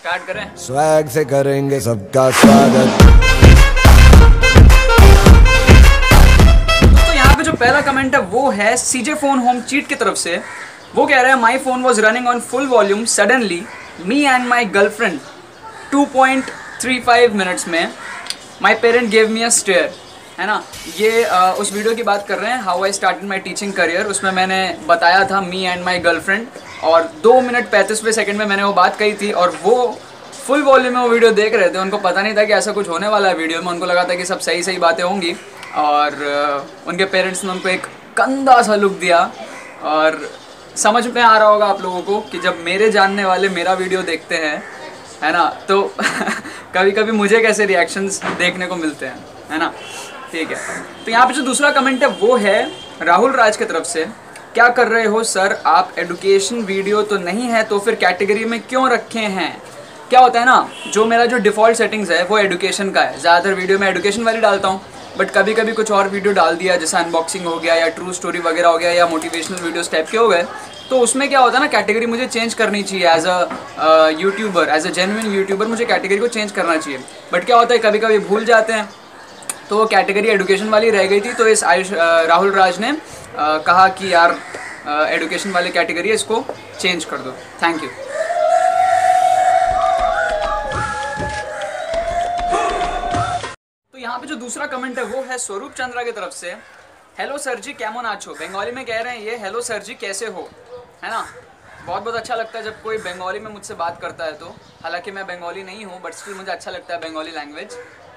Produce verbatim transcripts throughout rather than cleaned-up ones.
Start करें। Swag से करेंगे सबका स्वागत। तो यहाँ पे जो पहला कमेंट है वो है सीजे फोन होम चीट की तरफ से। वो कह रहे हैं my phone was running on full volume suddenly me and my girlfriend two point three five minutes में my parent gave me a stare, है ना। ये आ, उस वीडियो की बात कर रहे हैं how I started my teaching career. उसमें मैंने बताया था मी एंड माई गर्लफ्रेंड, और दो मिनट पैंतीसवें सेकंड में मैंने वो बात कही थी, और वो फुल वॉल्यूम में वो वीडियो देख रहे थे। उनको पता नहीं था कि ऐसा कुछ होने वाला है वीडियो में। उनको लगा था कि सब सही सही बातें होंगी, और uh, उनके पेरेंट्स ने उनको एक गंदा सा लुक दिया। और समझ में आ रहा होगा आप लोगों को कि जब मेरे जानने वाले मेरा वीडियो देखते हैं, है ना, तो कभी कभी मुझे कैसे रिएक्शंस देखने को मिलते हैं, है ना। ठीक है, तो यहाँ पे जो दूसरा कमेंट है वो है राहुल राज की तरफ से। क्या कर रहे हो सर आप, एडुकेशन वीडियो तो नहीं है तो फिर कैटेगरी में क्यों रखे हैं। क्या होता है ना, जो मेरा जो डिफ़ॉल्ट सेटिंग्स है वो एडुकेशन का है। ज़्यादातर वीडियो में एडुकेशन वाली डालता हूँ, बट कभी कभी कुछ और वीडियो डाल दिया, जैसे अनबॉक्सिंग हो गया या ट्रू स्टोरी वगैरह हो गया या मोटिवेशनल वीडियोस टाइप के हो गए, तो उसमें क्या होता है ना, कैटेगरी मुझे चेंज करनी चाहिए। As a YouTuber, as a genuine YouTuber मुझे कैटेगरी को चेंज करना चाहिए। बट क्या होता है, कभी कभी भूल जाते हैं, तो वो कैटेगरी एडुकेशन वाली रह गई थी। तो इस आयुष राहुल राज ने आ, कहा कि यार एडुकेशन वाली कैटेगरी है, इसको चेंज कर दो। Thank you. तो यहाँ पे जो दूसरा कमेंट है वो है स्वरूप चंद्रा की तरफ से। हेलो सर जी कैमन आछो, बंगाली में कह रहे हैं ये हेलो सर जी कैसे हो, है ना। बहुत बहुत अच्छा लगता है जब कोई बंगाली में मुझसे बात करता है तो। हालांकि मैं बंगाली नहीं हूँ, बट स्टिल मुझे अच्छा लगता है बंगाली लैंग्वेज।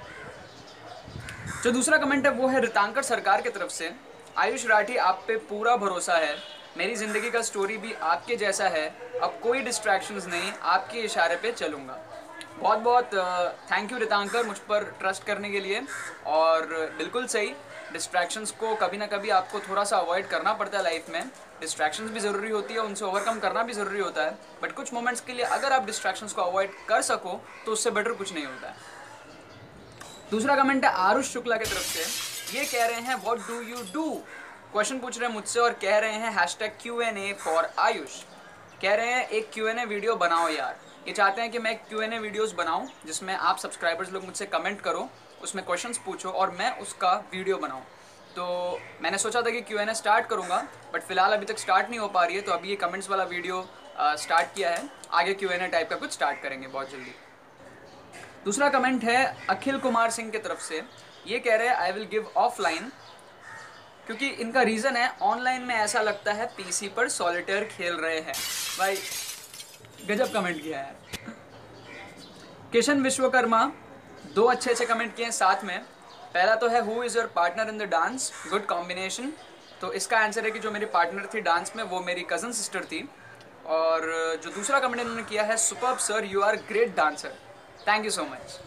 जो दूसरा कमेंट है वो है रितांकर सरकार की तरफ से। आयुष राठी आप पे पूरा भरोसा है, मेरी ज़िंदगी का स्टोरी भी आपके जैसा है, अब कोई डिस्ट्रैक्शंस नहीं, आपके इशारे पे चलूँगा। बहुत बहुत थैंक यू रितांकर, मुझ पर ट्रस्ट करने के लिए। और बिल्कुल सही, डिस्ट्रैक्शंस को कभी ना कभी आपको थोड़ा सा अवॉइड करना पड़ता है लाइफ में। डिस्ट्रैक्शंस भी ज़रूरी होती है, उनसे ओवरकम करना भी ज़रूरी होता है, बट कुछ मोमेंट्स के लिए अगर आप डिस्ट्रैक्शंस को अवॉइड कर सको तो उससे बेटर कुछ नहीं होता है। दूसरा कमेंट है आरुष शुक्ला की तरफ से। ये कह रहे हैं what do you do, question पूछ रहे हैं मुझसे और कह रहे हैं hashtag Q N A for Ayush. कह रहे हैं एक क्यू एन ए वीडियो बनाओ यार। ये चाहते हैं कि मैं क्यू एन ए वीडियोस बनाऊं जिसमें आप सब्सक्राइबर्स लोग मुझसे कमेंट करो, उसमें क्वेश्चंस पूछो और मैं उसका वीडियो बनाऊं। तो मैंने सोचा था कि क्यू एन ए स्टार्ट करूंगा, बट फिलहाल अभी तक स्टार्ट नहीं हो पा रही है। तो अभी ये कमेंट्स वाला वीडियो स्टार्ट किया है, आगे क्यू एन ए टाइप का कुछ स्टार्ट करेंगे बहुत जल्दी। दूसरा कमेंट है अखिल कुमार सिंह की तरफ से। ये कह रहे हैं आई विल गिव ऑफलाइन, क्योंकि इनका रीज़न है ऑनलाइन में ऐसा लगता है पीसी पर सॉलिटेयर खेल रहे हैं। भाई गजब कमेंट किया है। किशन विश्वकर्मा, दो अच्छे अच्छे कमेंट किए हैं साथ में। पहला तो है who is your partner in the dance, good combination. तो इसका आंसर है कि जो मेरी पार्टनर थी डांस में वो मेरी कज़न सिस्टर थी। और जो दूसरा कमेंट इन्होंने किया है superb sir you are great dancer, thank you so much.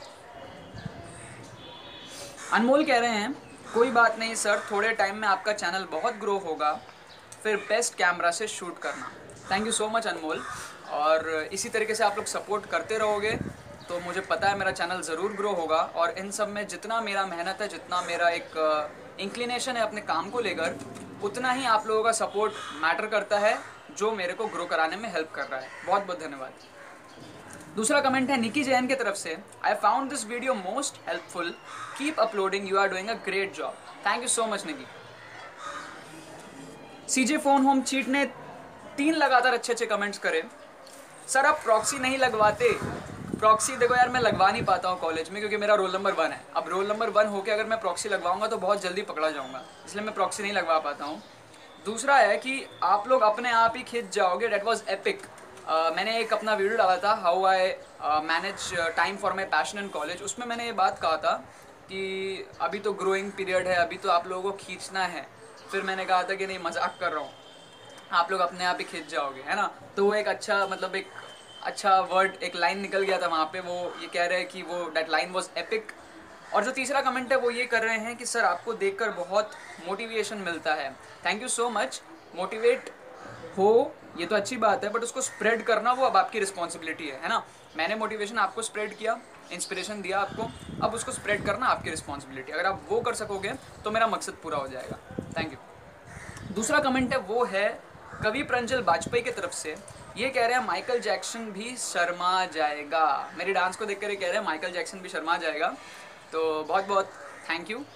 Anmol कह रहे हैं कोई बात नहीं सर, थोड़े टाइम में आपका चैनल बहुत ग्रो होगा, फिर बेस्ट कैमरा से शूट करना। Thank you so much Anmol, और इसी तरीके से आप लोग सपोर्ट करते रहोगे तो मुझे पता है मेरा चैनल ज़रूर ग्रो होगा। और इन सब में जितना मेरा मेहनत है, जितना मेरा एक इंक्लिनेशन है अपने काम को लेकर, उतना ही आप लोगों का सपोर्ट मैटर करता है जो मेरे को ग्रो कराने में हेल्प कर रहा है। बहुत बहुत धन्यवाद। दूसरा कमेंट है निकी जैन की तरफ से। I found this video most helpful, keep uploading, you are doing a great job. Thank you so much Niki. CJ phone home cheat ने तीन लगातार अच्छे अच्छे कमेंट्स करे। सर आप प्रॉक्सी नहीं लगवाते। प्रॉक्सी देखो यार, मैं लगवा नहीं पाता हूँ कॉलेज में, क्योंकि मेरा रोल नंबर वन है। अब रोल नंबर वन होकर अगर मैं प्रॉक्सी लगवाऊंगा तो बहुत जल्दी पकड़ा जाऊंगा, इसलिए मैं प्रॉक्सी नहीं लगवा पाता हूँ। दूसरा है कि आप लोग अपने आप ही खिंच जाओगे, डेट वॉज एपिक। Uh, मैंने एक अपना वीडियो डाला था how I manage time for my passion in college. उसमें मैंने ये बात कहा था कि अभी तो ग्रोइंग पीरियड है, अभी तो आप लोगों को खींचना है। फिर मैंने कहा था कि नहीं, मजाक कर रहा हूँ, आप लोग अपने आप ही खींच जाओगे, है ना। तो वो एक अच्छा, मतलब एक अच्छा वर्ड, एक लाइन निकल गया था वहाँ पे। वो ये कह रहे हैं कि वो डेट लाइन वॉज एपिक। और जो तीसरा कमेंट है वो ये कर रहे हैं कि सर आपको देखकर बहुत मोटिवेशन मिलता है। Thank you so much. Motivate हो ये तो अच्छी बात है, बट उसको स्प्रेड करना वो अब आपकी रिस्पॉन्सिबिलिटी है, है ना। मैंने मोटिवेशन आपको स्प्रेड किया, इंस्पिरेशन दिया आपको, अब उसको स्प्रेड करना आपकी रिस्पॉन्सिबिलिटी। अगर आप वो कर सकोगे तो मेरा मकसद पूरा हो जाएगा। Thank you. दूसरा कमेंट है वो है कवि प्रंजल वाजपेयी की तरफ से ये कह रहे हैं माइकल जैक्सन भी शर्मा जाएगा। मेरी डांस को देखकर ये कह रहे हैं माइकल जैक्सन भी शर्मा जाएगा, तो बहुत बहुत थैंक यू।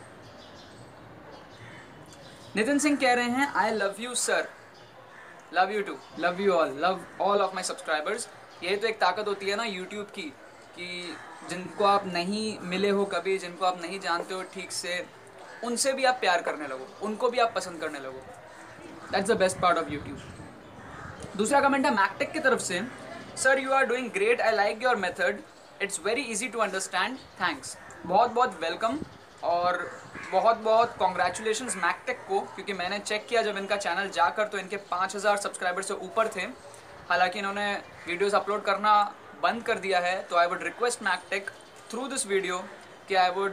नितिन सिंह कह रहे हैं I love you sir, love you too, love you all, love all of my subscribers. यही तो एक ताकत होती है ना यूट्यूब की, कि जिनको आप नहीं मिले हो कभी, जिनको आप नहीं जानते हो ठीक से, उनसे भी आप प्यार करने लगो, उनको भी आप पसंद करने लगो। That's the best part of YouTube. दूसरा कमेंट है मैकटेक की तरफ से, sir you are doing great, I like your method, it's very easy to understand, thanks. बहुत बहुत वेलकम और बहुत बहुत कॉन्ग्रेचुलेशंस मैकटेक को, क्योंकि मैंने चेक किया जब इनका चैनल जाकर तो इनके पाँच हज़ार सब्सक्राइबर से ऊपर थे। हालांकि इन्होंने वीडियोस अपलोड करना बंद कर दिया है, तो I would request McTech through this video कि I would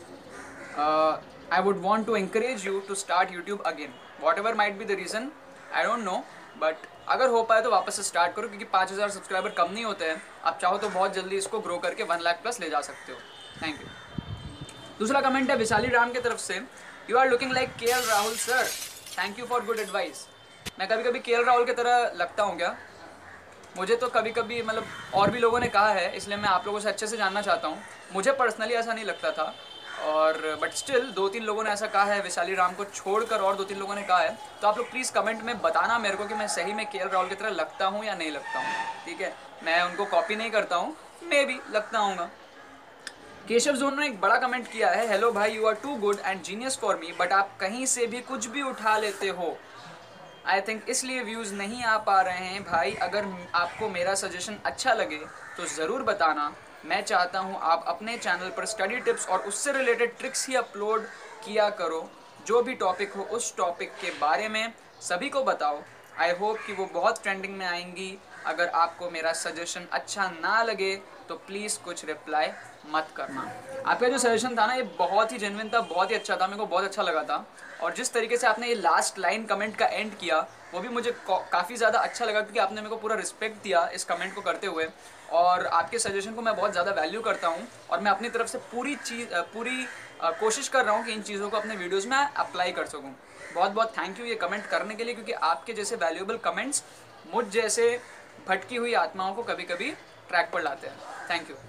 I would want to encourage you to start YouTube again, whatever might be the reason, I don't know, but अगर हो पाए तो वापस से स्टार्ट करो, क्योंकि पाँच हज़ार सब्सक्राइबर कम नहीं होते हैं। आप चाहो तो बहुत जल्दी इसको ग्रो करके वन लाख प्लस ले जा सकते हो। Thank you. दूसरा कमेंट है विशाली राम की तरफ से, you are looking like K L Rahul sir, thank you for good advice. मैं कभी कभी के एल राहुल की तरह लगता हूँ क्या? मुझे तो कभी कभी मतलब और भी लोगों ने कहा है, इसलिए मैं आप लोगों से अच्छे से जानना चाहता हूँ। मुझे पर्सनली ऐसा नहीं लगता था, और बट स्टिल दो तीन लोगों ने ऐसा कहा है, विशाली राम को छोड़कर और दो तीन लोगों ने कहा है। तो आप लोग प्लीज़ कमेंट में बताना मेरे को कि मैं सही में के एल राहुल की तरह लगता हूँ या नहीं लगता हूँ, ठीक है? मैं उनको कॉपी नहीं करता हूँ, मे बी लगता हूँगा। केशव जोन ने एक बड़ा कमेंट किया है, हेलो भाई, you are too good and genius for me, but आप कहीं से भी कुछ भी उठा लेते हो। आई थिंक इसलिए व्यूज़ नहीं आ पा रहे हैं भाई। अगर आपको मेरा सजेशन अच्छा लगे तो ज़रूर बताना। मैं चाहता हूं आप अपने चैनल पर स्टडी टिप्स और उससे रिलेटेड ट्रिक्स ही अपलोड किया करो। जो भी टॉपिक हो उस टॉपिक के बारे में सभी को बताओ। आई होप कि वो बहुत ट्रेंडिंग में आएंगी। अगर आपको मेरा सजेशन अच्छा ना लगे तो प्लीज़ कुछ रिप्लाई मत करना। आपका जो सजेशन था ना, ये बहुत ही जेन्युइन था, बहुत ही अच्छा था, मेरे को बहुत अच्छा लगा था। और जिस तरीके से आपने ये लास्ट लाइन कमेंट का एंड किया, वो भी मुझे काफ़ी ज़्यादा अच्छा लगा, क्योंकि आपने मेरे को पूरा रिस्पेक्ट दिया इस कमेंट को करते हुए। और आपके सजेशन को मैं बहुत ज़्यादा वैल्यू करता हूँ, और मैं अपनी तरफ से पूरी चीज़ पूरी कोशिश कर रहा हूँ कि इन चीज़ों को अपने वीडियोज़ में अप्लाई कर सकूँ। बहुत बहुत थैंक यू ये कमेंट करने के लिए, क्योंकि आपके जैसे वैल्यूएबल कमेंट्स मुझ जैसे भटकी हुई आत्माओं को कभी कभी ट्रैक पर लाते हैं। Thank you.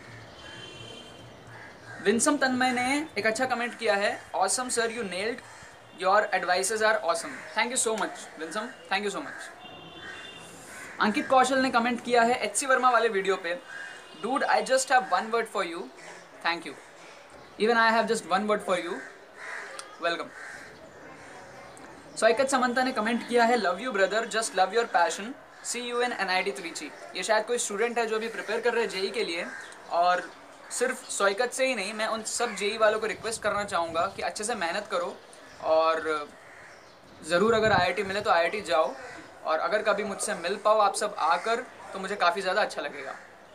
विंसम तन्मय ने एक अच्छा कमेंट किया है, awesome sir, you nailed, your advices are awesome. Thank you so much Winsome, thank you so much. Ankit Kaushal ने कमेंट किया है एच सी वर्मा वाले वीडियो पे, dude I just have one word for you, thank you. Even I have just one word for you, welcome. Saukat Samanta ने comment किया है, love you brother, just love your passion, see you in N I D Trichy. ये शायद कोई student है जो अभी prepare कर रहे हैं जेई के लिए। और सिर्फ सौकत से ही नहीं, मैं उन सब जेई वालों को रिक्वेस्ट करना चाहूँगा कि अच्छे से मेहनत करो, और ज़रूर अगर आई आई टी मिले तो आई आई टी जाओ, और अगर कभी मुझसे मिल पाओ आप सब आकर तो मुझे काफ़ी ज़्यादा अच्छा लगेगा।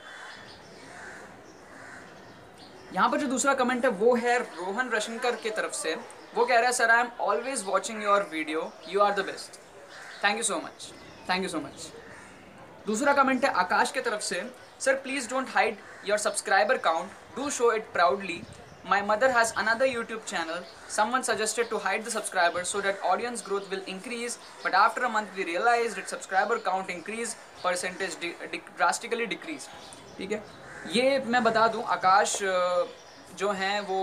यहाँ पर जो दूसरा कमेंट है वो है रोहन रशनकर की तरफ से। वो कह रहा है, sir I am always watching your video, you are the best. Thank you so much, thank you so much. दूसरा कमेंट है आकाश की तरफ से, sir please don't hide your subscriber count, do show it proudly. My mother has another YouTube channel. Someone suggested to hide the subscribers so that audience growth will increase. But after a month we realized that subscriber count increase, percentage drastically decrease. ठीक है, ये मैं बता दूं, आकाश जो हैं वो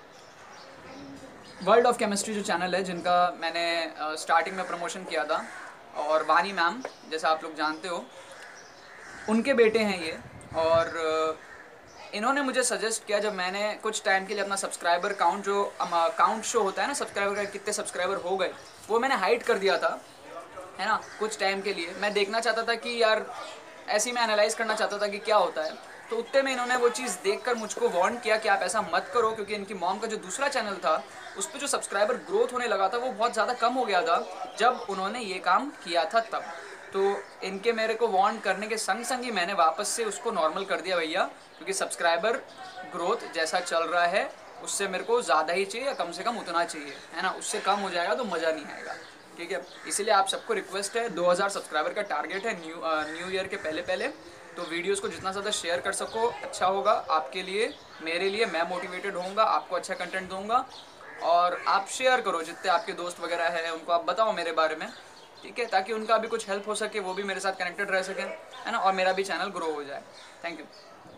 world of chemistry जो चैनल है, जिनका मैंने स्टार्टिंग में प्रमोशन किया था, और वानी मैम जैसा आप लोग जानते हो, उनके बेटे हैं ये। और इन्होंने मुझे सजेस्ट किया, जब मैंने कुछ टाइम के लिए अपना सब्सक्राइबर काउंट, जो काउंट शो होता है ना सब्सक्राइबर का, कितने सब्सक्राइबर हो गए, वो मैंने हाइड कर दिया था, है ना, कुछ टाइम के लिए। मैं देखना चाहता था कि यार, ऐसे ही मैं एनालाइज करना चाहता था कि क्या होता है। तो उतने में इन्होंने वो चीज़ देखकर मुझको वार्न किया कि आप ऐसा मत करो, क्योंकि इनकी मॉम का जो दूसरा चैनल था उस पर जो सब्सक्राइबर ग्रोथ होने लगा था वो बहुत ज़्यादा कम हो गया था जब उन्होंने ये काम किया था तब। तो इनके मेरे को वार्न करने के संग संग ही मैंने वापस से उसको नॉर्मल कर दिया भैया, क्योंकि सब्सक्राइबर ग्रोथ जैसा चल रहा है उससे मेरे को ज़्यादा ही चाहिए, या कम से कम उतना चाहिए, है ना। उससे कम हो जाएगा तो मज़ा नहीं आएगा, ठीक है। इसीलिए आप सबको रिक्वेस्ट है, दो हज़ार सब्सक्राइबर का टारगेट है न्यू न्यू ईयर के पहले पहले, तो वीडियोस को जितना ज़्यादा शेयर कर सको अच्छा होगा आपके लिए, मेरे लिए। मैं मोटिवेटेड होऊंगा, आपको अच्छा कंटेंट दूंगा, और आप शेयर करो जितने आपके दोस्त वगैरह हैं, उनको आप बताओ मेरे बारे में, ठीक है, ताकि उनका भी कुछ हेल्प हो सके, वो भी मेरे साथ कनेक्टेड रह सकें, है ना, और मेरा भी चैनल ग्रो हो जाए। Thank you.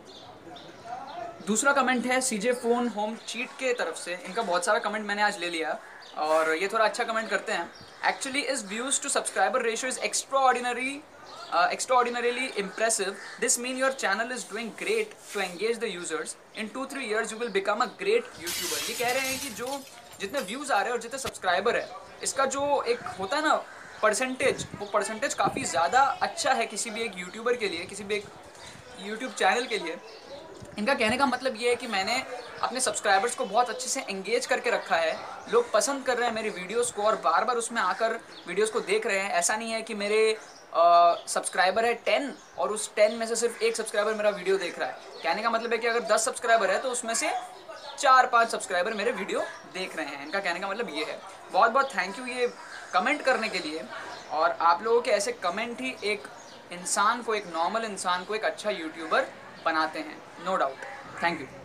दूसरा कमेंट है सीजे फोन होम चीट के तरफ से। इनका बहुत सारा कमेंट मैंने आज ले लिया और ये थोड़ा अच्छा कमेंट करते हैं। Actually is views to subscriber ratio is extraordinary extraordinarily impressive. This means your channel is doing great to engage the users. In two three years you will become a great YouTuber. ये कह रहे हैं कि जो जितने views आ रहे हैं और जितने सब्सक्राइबर है, इसका जो एक होता है ना परसेंटेज, वो परसेंटेज काफ़ी ज़्यादा अच्छा है किसी भी एक यूट्यूबर के लिए, किसी भी एक यूट्यूब चैनल के लिए। इनका कहने का मतलब ये है कि मैंने अपने सब्सक्राइबर्स को बहुत अच्छे से एंगेज करके रखा है, लोग पसंद कर रहे हैं मेरी वीडियोस को और बार बार उसमें आकर वीडियोस को देख रहे हैं। ऐसा नहीं है कि मेरे सब्सक्राइबर uh, है टेन और उस टेन में से सिर्फ एक सब्सक्राइबर मेरा वीडियो देख रहा है। कहने का मतलब है कि अगर दस सब्सक्राइबर है तो उसमें से चार पांच सब्सक्राइबर मेरे वीडियो देख रहे हैं। इनका कहने का मतलब ये है। बहुत बहुत थैंक यू ये कमेंट करने के लिए, और आप लोगों के ऐसे कमेंट ही एक इंसान को, एक नॉर्मल इंसान को एक अच्छा यूट्यूबर बनाते हैं, नो डाउट। Thank you.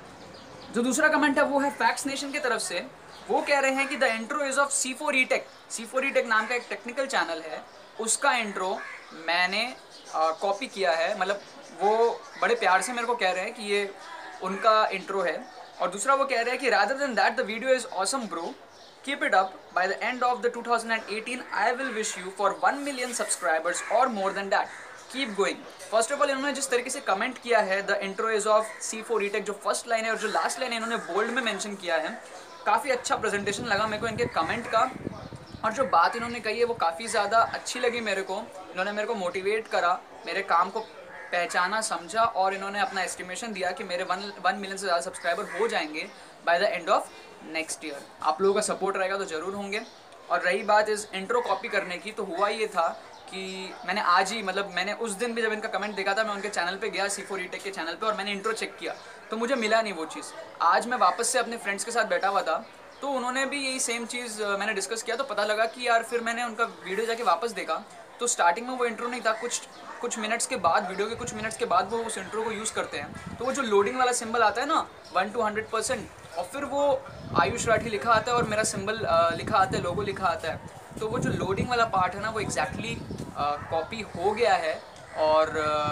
जो दूसरा कमेंट है वो है फैक्स नेशन की तरफ से। वो कह रहे हैं कि the intro is of C four E tech. C four E tech नाम का एक टेक्निकल चैनल है, उसका इंट्रो मैंने कॉपी किया है। मतलब वो बड़े प्यार से मेरे को कह रहे हैं कि ये उनका इंट्रो है। और दूसरा वो कह रहे हैं कि rather than that the video is awesome bro, keep it up, by the end of the two thousand eighteen I will wish you for one million subscribers और more than that, keep going. First of all इन्होंने जिस तरीके से comment किया है the intro is of C four E tech, जो first line है और जो लास्ट लाइन है इन्होंने बोल्ड में मेंशन किया है, काफ़ी अच्छा प्रेजेंटेशन लगा मेरे को इनके कमेंट का। और जो बात इन्होंने कही है वो काफ़ी ज़्यादा अच्छी लगी मेरे को। इन्होंने मेरे को मोटिवेट करा, मेरे काम को पहचाना, समझा, और इन्होंने अपना एस्टिमेशन दिया कि मेरे वन वन मिलियन से ज़्यादा सब्सक्राइबर हो जाएंगे by the end of next year. आप लोगों का सपोर्ट रहेगा तो ज़रूर होंगे। और रही बात इस इंट्रो कॉपी करने की, तो हुआ ये था कि मैंने आज ही, मतलब मैंने उस दिन भी जब इनका कमेंट देखा था, मैं उनके चैनल पे गया, सी फोर ई टेक के चैनल पे, और मैंने इंट्रो चेक किया तो मुझे मिला नहीं वो चीज़। आज मैं वापस से अपने फ्रेंड्स के साथ बैठा हुआ था तो उन्होंने भी यही सेम चीज़ मैंने डिस्कस किया, तो पता लगा कि यार, फिर मैंने उनका वीडियो जाके वापस देखा तो स्टार्टिंग में वो इंट्रो नहीं था, कुछ कुछ मिनट्स के बाद, वीडियो के कुछ मिनट्स के बाद वो उस इंट्रो को यूज़ करते हैं। तो वो जो लोडिंग वाला सिंबल आता है ना वन टू हंड्रेड परसेंट, और फिर वो आयुष राठी लिखा आता है और मेरा सिंबल लिखा आता है, लोगो लिखा आता है, तो वो जो लोडिंग वाला पार्ट है ना वो एग्जैक्टली कॉपी हो गया है। और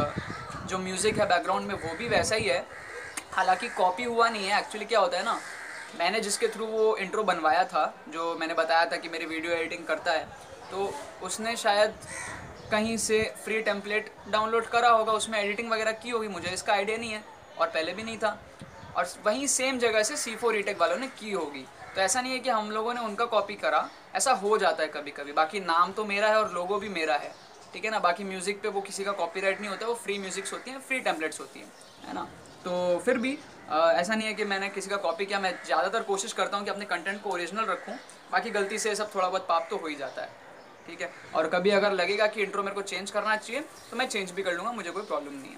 uh, जो म्यूज़िक है बैकग्राउंड में वो भी वैसा ही है, हालांकि कॉपी हुआ नहीं है। एक्चुअली क्या होता है ना, मैंने जिसके थ्रू वो इंट्रो बनवाया था, जो मैंने बताया था कि मेरी वीडियो एडिटिंग करता है, तो उसने शायद कहीं से फ्री टेम्पलेट डाउनलोड करा होगा, उसमें एडिटिंग वगैरह की होगी, मुझे इसका आइडिया नहीं है और पहले भी नहीं था। और वहीं सेम जगह से सी फोर ई टेक वालों ने की होगी, तो ऐसा नहीं है कि हम लोगों ने उनका कॉपी करा, ऐसा हो जाता है कभी कभी। बाकी नाम तो मेरा है और लोगो भी मेरा है, ठीक है ना। बाकी म्यूज़िक पे वो किसी का कॉपीराइट नहीं होता, वो फ्री म्यूज़िक्स होती हैं, फ्री टेम्पलेट्स होती हैं, है ना। तो फिर भी आ, ऐसा नहीं है कि मैंने किसी का कॉपी किया। मैं ज़्यादातर कोशिश करता हूँ कि अपने कंटेंट को ओरिजिनल रखूँ, बाकी गलती से सब थोड़ा बहुत पाप तो हो ही जाता है, ठीक है। और कभी अगर लगेगा कि इंट्रो मेरे को चेंज करना चाहिए तो मैं चेंज भी कर लूँगा, मुझे कोई प्रॉब्लम नहीं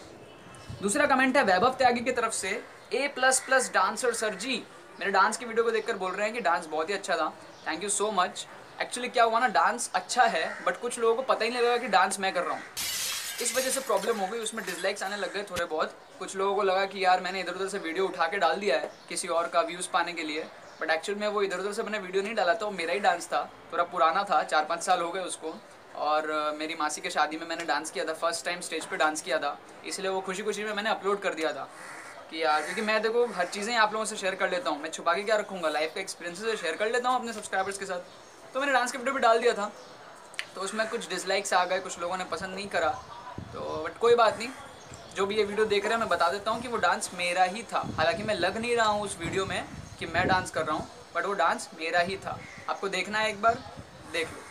है। दूसरा कमेंट है वैभव त्यागी की तरफ से। A plus plus dancer sir ji, मेरे डांस की वीडियो को देखकर बोल रहे हैं कि डांस बहुत ही अच्छा था। Thank you so much. Actually क्या हुआ ना, डांस अच्छा है बट कुछ लोगों को पता ही नहीं लगा कि डांस मैं कर रहा हूँ, इस वजह से प्रॉब्लम हो गई। उसमें डिसलाइक्स आने लग गए थोड़े बहुत। कुछ लोगों को लगा कि यार मैंने इधर उधर से वीडियो उठा के डाल दिया है किसी और का व्यूज़ पाने के लिए, बट एक्चुअल में वो इधर उधर से मैंने वीडियो नहीं डाला था, वो मेरा ही डांस था। थोड़ा पुराना था, चार पाँच साल हो गए उसको। और uh, मेरी मासी के शादी में मैंने डांस किया था, फर्स्ट टाइम स्टेज पे डांस किया था, इसलिए वो खुशी खुशी में मैंने अपलोड कर दिया था कि यार, क्योंकि मैं देखो हर चीज़ें आप लोगों से शेयर कर लेता हूँ, मैं छुपा के क्या रखूँगा, लाइफ का एक्सपीरियंसेस शेयर कर लेता हूँ अपने सब्सक्राइबर्स के साथ। तो मैंने डांस की वीडियो भी डाल दिया था, तो उसमें कुछ डिसलाइक्स आ गए, कुछ लोगों ने पसंद नहीं करा, तो बट कोई बात नहीं। जो भी ये वीडियो देख रहे हैं मैं बता देता हूँ कि वो डांस मेरा ही था। हालांकि मैं लग नहीं रहा हूँ उस वीडियो में कि मैं डांस कर रहा हूँ, बट वो डांस मेरा ही था। आपको देखना है एक बार, देख लो।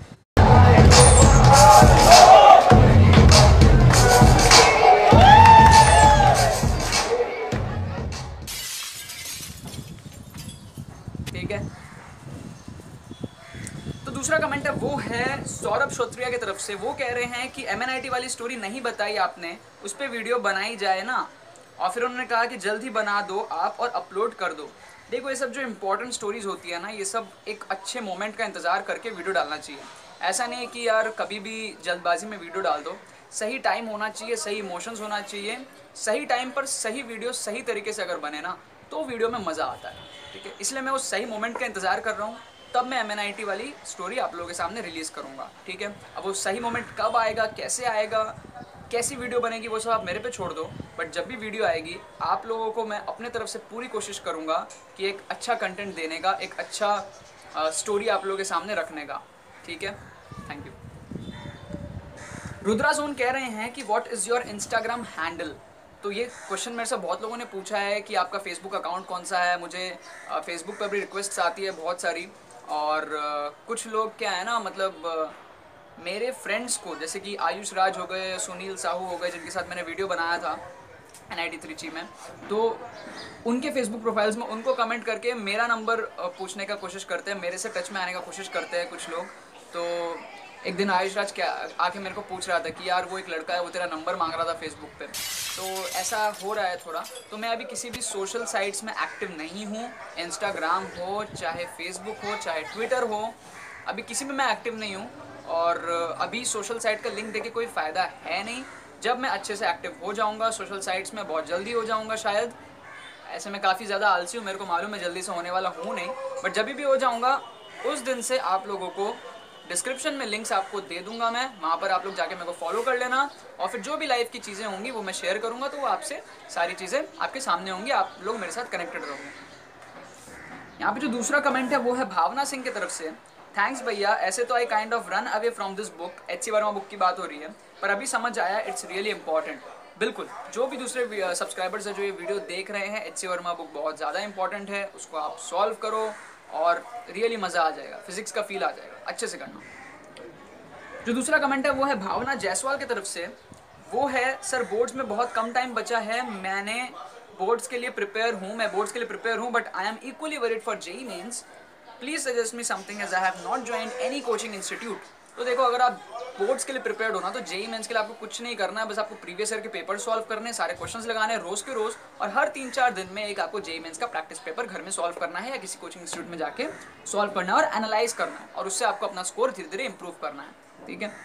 ठीक है, तो दूसरा कमेंट है वो है सौरभ श्रोत्रिया की तरफ से। वो कह रहे हैं कि एम एन आई टी वाली स्टोरी नहीं बताई आपने, उस पर वीडियो बनाई जाए ना। और फिर उन्होंने कहा कि जल्द ही बना दो आप और अपलोड कर दो। देखो, ये सब जो इंपॉर्टेंट स्टोरीज होती है ना, ये सब एक अच्छे मोमेंट का इंतज़ार करके वीडियो डालना चाहिए। ऐसा नहीं है कि यार कभी भी जल्दबाजी में वीडियो डाल दो। सही टाइम होना चाहिए, सही इमोशंस होना चाहिए, सही टाइम पर सही वीडियो सही तरीके से अगर बने ना तो वीडियो में मज़ा आता है, ठीक है। इसलिए मैं उस सही मोमेंट का इंतज़ार कर रहा हूँ, तब मैं एम एन आई टी वाली स्टोरी आप लोगों के सामने रिलीज़ करूँगा, ठीक है। अब वो सही मोमेंट कब आएगा, कैसे आएगा, कैसी वीडियो बनेगी, वो सब आप मेरे पे छोड़ दो, बट जब भी वीडियो आएगी आप लोगों को मैं अपने तरफ से पूरी कोशिश करूँगा कि एक अच्छा कंटेंट देने का, एक अच्छा स्टोरी आप लोगों के सामने रखने का, ठीक है। Thank you. रुद्रा जोन कह रहे हैं कि what is your Instagram handle. तो ये क्वेश्चन मेरे से बहुत लोगों ने पूछा है कि आपका फेसबुक अकाउंट कौन सा है। मुझे फेसबुक पर भी रिक्वेस्ट आती है बहुत सारी, और uh, कुछ लोग क्या है ना, मतलब uh, मेरे फ्रेंड्स को, जैसे कि आयुष राज हो गए, सुनील साहू हो गए, जिनके साथ मैंने वीडियो बनाया था एन आई टी त्रिची में, तो उनके फेसबुक प्रोफाइल्स में उनको कमेंट करके मेरा नंबर पूछने का कोशिश करते हैं, मेरे से टच में आने का कोशिश करते हैं कुछ लोग। तो एक दिन आयुष राज क्या आके मेरे को पूछ रहा था कि यार वो एक लड़का है, वो तेरा नंबर मांग रहा था फेसबुक पे। तो ऐसा हो रहा है थोड़ा। तो मैं अभी किसी भी सोशल साइट्स में एक्टिव नहीं हूँ, इंस्टाग्राम हो, चाहे फेसबुक हो, चाहे ट्विटर हो, अभी किसी में मैं एक्टिव नहीं हूँ। और अभी सोशल साइट का लिंक देके कोई फ़ायदा है नहीं। जब मैं अच्छे से एक्टिव हो जाऊँगा सोशल साइट्स में, बहुत जल्दी हो जाऊँगा शायद, ऐसे मैं काफ़ी ज़्यादा आलसी हूँ, मेरे को मालूम है जल्दी से होने वाला हूँ नहीं, बट जब भी हो जाऊँगा उस दिन से आप लोगों को डिस्क्रिप्शन में लिंक्स आपको दे दूंगा मैं, वहाँ पर आप लोग जाके मेरे को फॉलो कर लेना। और फिर जो भी लाइफ की चीज़ें होंगी वो मैं शेयर करूँगा, तो वो आपसे सारी चीज़ें आपके सामने होंगी, आप लोग मेरे साथ कनेक्टेड रहोगे। यहाँ पे जो दूसरा कमेंट है वो है भावना सिंह की तरफ से। थैंक्स भैया, ऐसे तो I kind of run away from this book, H C Verma book की बात हो रही है, पर अभी समझ आया इट्स रियली इंपॉर्टेंट। बिल्कुल, जो भी दूसरे सब्सक्राइबर्स हैं जो ये वीडियो देख रहे हैं, एच सी वर्मा बुक बहुत ज़्यादा इंपॉर्टेंट है, उसको आप सॉल्व करो और रियली मज़ा आ जाएगा, फिजिक्स का फील आ जाएगा, अच्छे से करना। जो दूसरा कमेंट है वो है भावना जायसवाल की तरफ से। वो है, सर बोर्ड्स में बहुत कम टाइम बचा है, मैंने बोर्ड्स के लिए प्रिपेयर हूँ मैं बोर्ड्स के लिए प्रिपेयर हूँ but I am equally worried for JEE Mains, please suggest me something as I have not joined any coaching institute. तो देखो, अगर आप बोर्ड्स के लिए प्रिपेयर्ड हो ना, तो जेई मेंस के लिए आपको कुछ नहीं करना है, बस आपको प्रीवियस ईयर के पेपर सॉल्व करने, सारे क्वेश्चंस लगाने हैं रोज़ के रोज़, और हर तीन चार दिन में एक आपको जेई मेंस का प्रैक्टिस पेपर घर में सॉल्व करना है या किसी कोचिंग इंस्टीट्यूट में जाके सॉल्व करना है और एनालाइज करना है, और उससे आपको अपना स्कोर धीरे धीरे इंप्रूव करना है, ठीक है।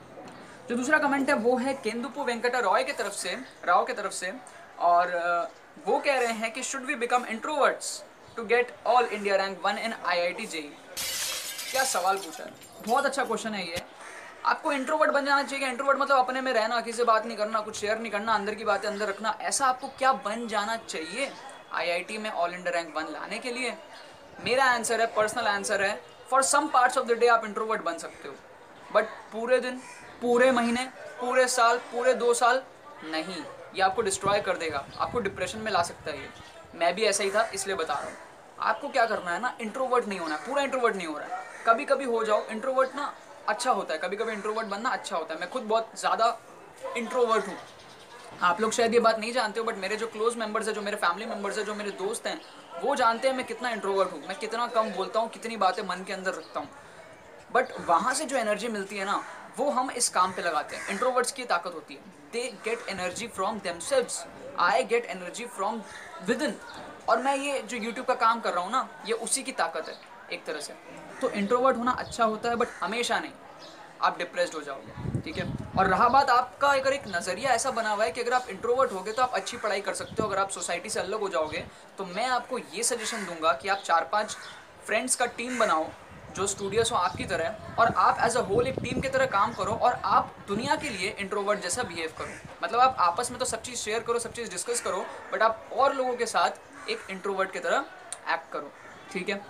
जो दूसरा कमेंट है वो है केंदुपु वेंकटा रॉय की तरफ से राव की तरफ से, और वो कह रहे हैं कि should we become introverts to get all India rank one in I I T JEE. क्या सवाल पूछा है, बहुत अच्छा क्वेश्चन है ये। आपको इंट्रोवर्ट बन जाना चाहिए। इंट्रोवर्ट मतलब अपने में रहना, किसी से बात नहीं करना, कुछ शेयर नहीं करना, अंदर की बातें अंदर रखना, ऐसा आपको क्या बन जाना चाहिए आई आई टी में ऑल इंडिया रैंक वन लाने के लिए? मेरा आंसर है, पर्सनल आंसर है, for some parts of the day आप इंट्रोवर्ट बन सकते हो, बट पूरे दिन, पूरे महीने, पूरे साल, पूरे दो साल नहीं। ये आपको डिस्ट्रॉय कर देगा, आपको डिप्रेशन में ला सकता है ये। मैं भी ऐसा ही था, इसलिए बता रहा हूँ। आपको क्या करना है ना, इंट्रोवर्ट नहीं होना है, पूरा इंट्रोवर्ट नहीं हो रहा है, कभी कभी हो जाओ। इंट्रोवर्ट ना अच्छा होता है, कभी कभी इंट्रोवर्ट बनना अच्छा होता है। मैं खुद बहुत ज़्यादा इंट्रोवर्ट हूँ, आप लोग शायद ये बात नहीं जानते हो, बट मेरे जो क्लोज मेंबर्स हैं, जो मेरे फैमिली मेंबर्स हैं, जो मेरे दोस्त हैं, वो जानते हैं मैं कितना इंट्रोवर्ट हूँ, मैं कितना कम बोलता हूँ, कितनी बातें मन के अंदर रखता हूँ। बट वहाँ से जो एनर्जी मिलती है ना, वो हम इस काम पे लगाते हैं। इंट्रोवर्ट्स की ताकत होती है, they get energy from themselves, I get energy from within. और मैं ये जो यूट्यूब का काम कर रहा हूँ ना, ये उसी की ताकत है एक तरह से। तो इंट्रोवर्ट होना अच्छा होता है, बट हमेशा नहीं, आप डिप्रेस्ड हो जाओगे, ठीक है। और रहा बात आपका, अगर एक नज़रिया ऐसा बना हुआ है कि अगर आप इंट्रोवर्ट होगे तो आप अच्छी पढ़ाई कर सकते हो, अगर आप सोसाइटी से अलग हो जाओगे, तो मैं आपको ये सजेशन दूंगा कि आप चार पांच फ्रेंड्स का टीम बनाओ जो स्टूडियस हो आपकी तरह, और आप एज अ होल एक टीम की तरह काम करो, और आप दुनिया के लिए इंट्रोवर्ट जैसा बिहेव करो। मतलब आप आपस में तो सब चीज़ शेयर करो, सब चीज़ डिस्कस करो, बट आप और लोगों के साथ एक इंट्रोवर्ट की तरह एक्ट करो, ठीक है।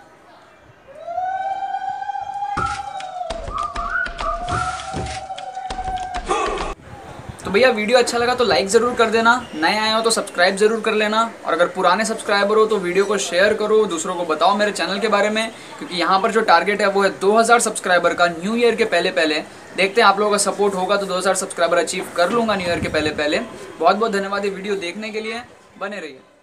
तो भैया वीडियो अच्छा लगा तो लाइक ज़रूर कर देना, नए आए हो तो सब्सक्राइब ज़रूर कर लेना, और अगर पुराने सब्सक्राइबर हो तो वीडियो को शेयर करो, दूसरों को बताओ मेरे चैनल के बारे में, क्योंकि यहाँ पर जो टारगेट है वो है दो हज़ार सब्सक्राइबर का न्यू ईयर के पहले पहले। देखते हैं आप लोगों का सपोर्ट होगा तो दो हज़ार सब्सक्राइबर अचीव कर लूँगा न्यू ईयर के पहले पहले। बहुत बहुत धन्यवाद ये वीडियो देखने के लिए, बने रहिए।